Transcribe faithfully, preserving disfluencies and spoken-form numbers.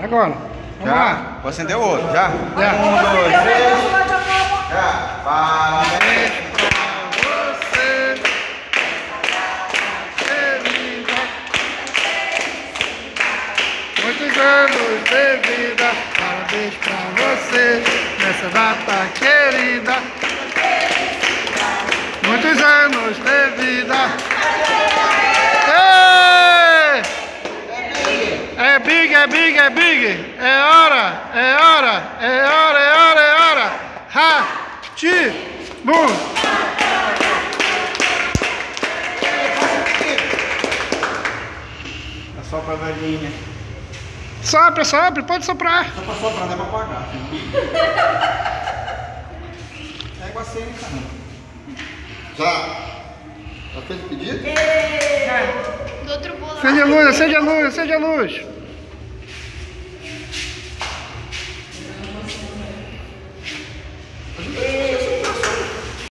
Agora. Vamos já? lá. Vou acender o outro, já? Já. Um, dois, três. Já. Parabéns pra você. Querida. Muitos anos de vida. Parabéns pra você. Nessa data querida. Muitos anos de vida. Ei! É big, é big, é big. É hora, é hora, é hora, é hora, é hora. Ha, ti, bum. É só pra velhinha. Sopra, sopra, pode soprar. Só pra soprar, não é pra apagar. É igual assim, caramba. Já. Já fez o pedido? Do outro bolo. Acende a luz, acende a luz, acende a luz.